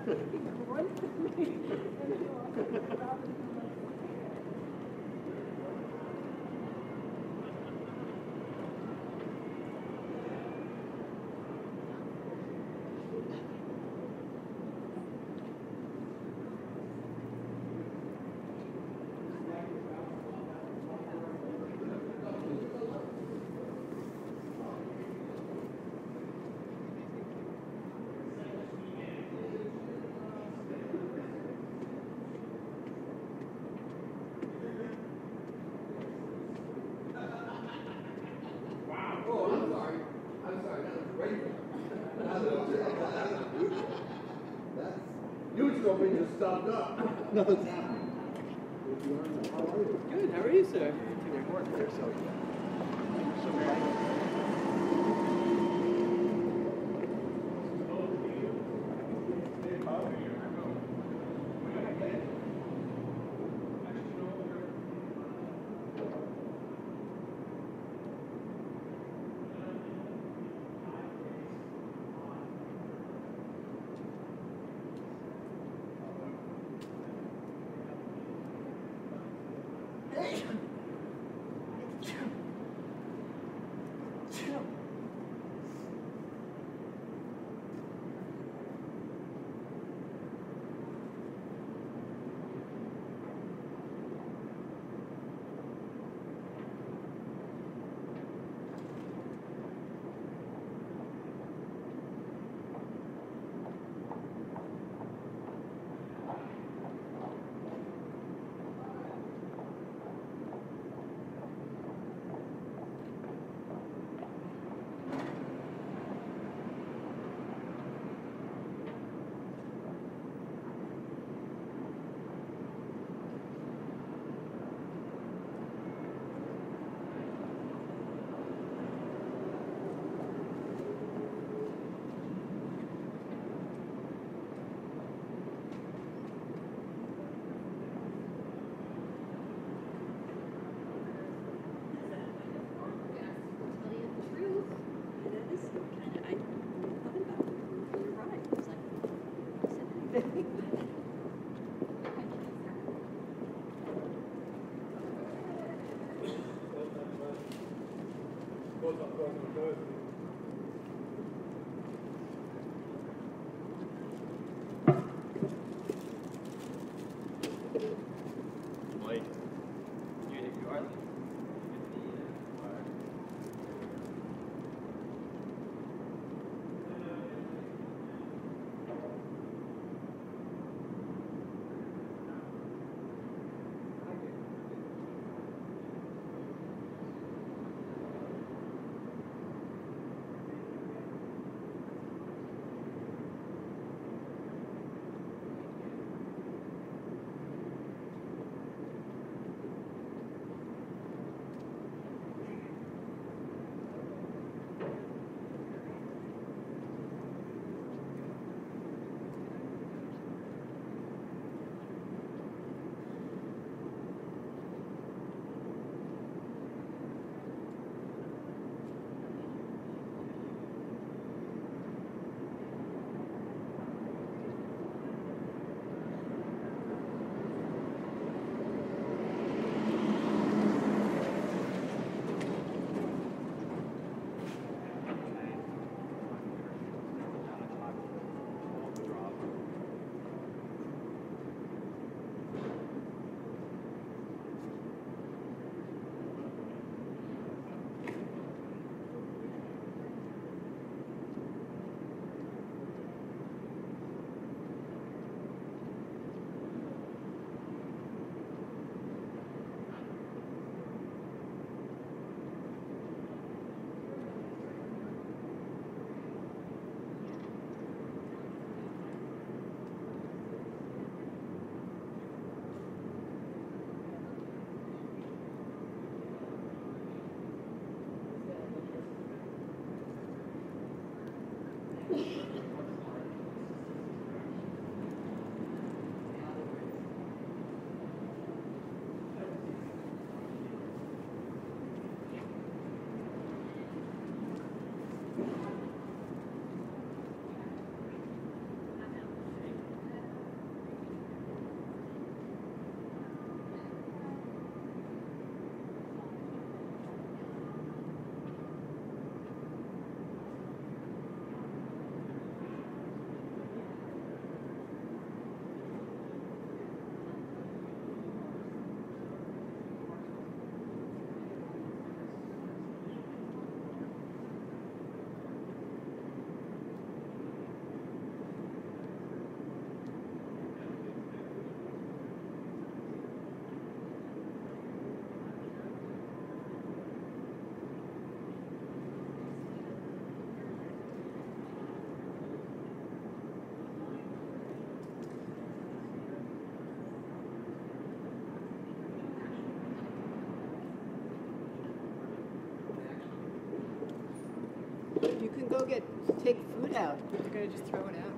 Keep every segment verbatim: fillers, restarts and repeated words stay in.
Stopped up. No, it's happening. Good. How are you, sir? You're work there, so. take food out. They're gonna just throw it out.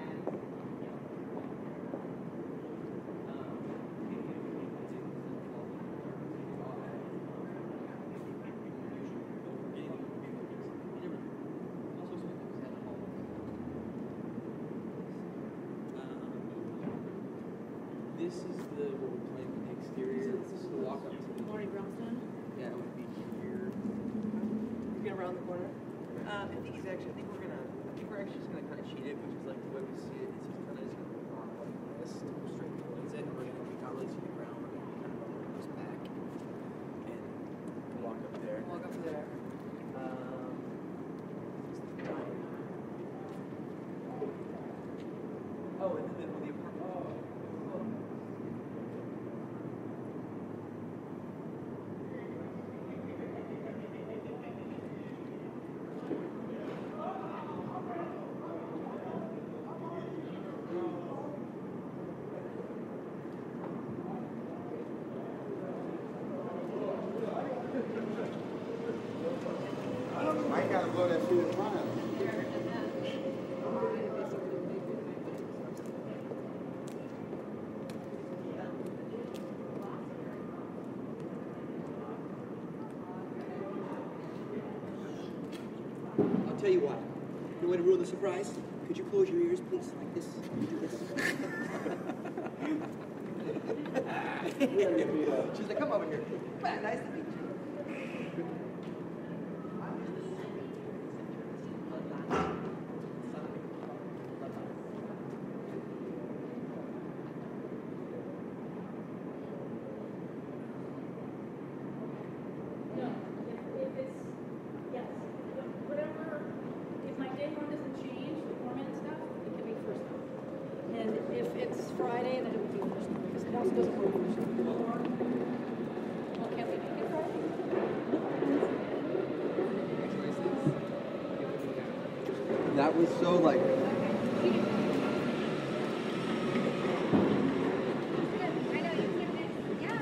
This is the what we're playing with the exterior. This is the walk up to the Morning brownstone. yeah, it would be here. You're gonna round the corner? Um, I think he's actually. I think we're gonna. I think we're actually just gonna kind of cheat it, which is like the way we see it. Is he's kind of just gonna walk like this, go straight towards it, and we're gonna we can't really see the ground. We're gonna kind of go like this back and walk up there. Walk up to there. Um, oh, and then the, the apartment. I ain't gotta blow that shit in front of me. I'll tell you what. You want to ruin the surprise? Could you close your ears, please, like this? Do this. She's like, come over here. Man, nice to meet you. No, if, if it's, yes, whatever, if my day one doesn't change, the format and stuff, it can be first one. And if it's Friday, then it would be first one, because it also doesn't work first one. Well, can't we make it Friday? That was so like. I know, you can't make, yeah.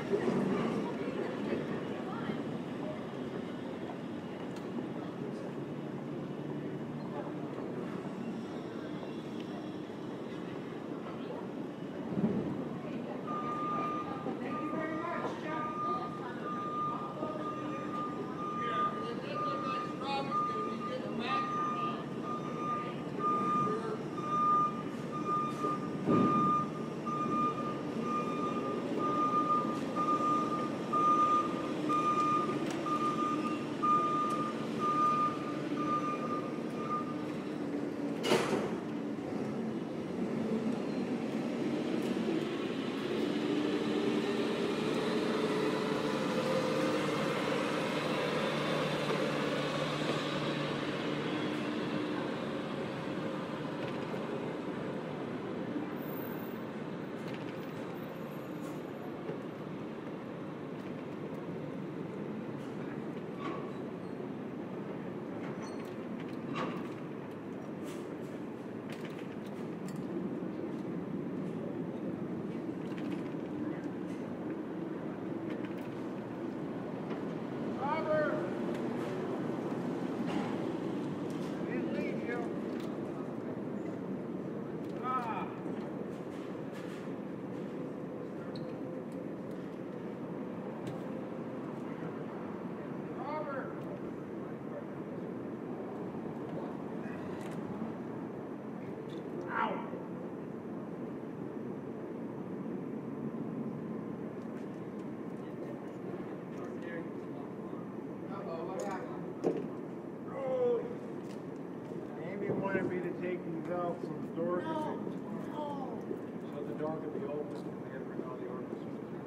Amy wanted me to take these out so the door No, could be, no. so the door could be open and they had bring all the organs.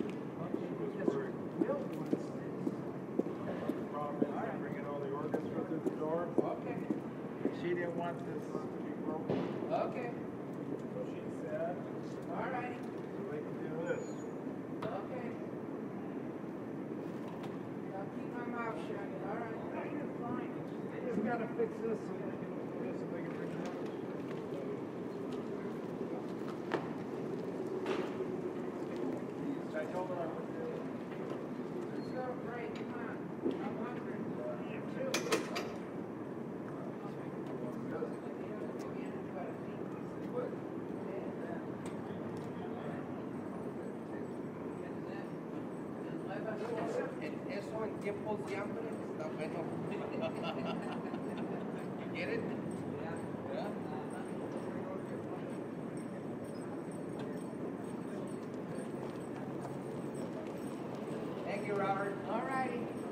She was worried. The problem is they're bringing all the organs through the door. Okay. She didn't want this to be broken, Okay. so she said, All righty. so they can do this. Okay. I'll keep my mouth shut. All right. You're fine. They just gotta fix this so they can, this so they can bring it out. I told her I would do it. So great. Come on. I'm hungry. You too. El- Eso en tiempos de hambre está bueno. You get it? Yeah. Thank you, Robert. All righty.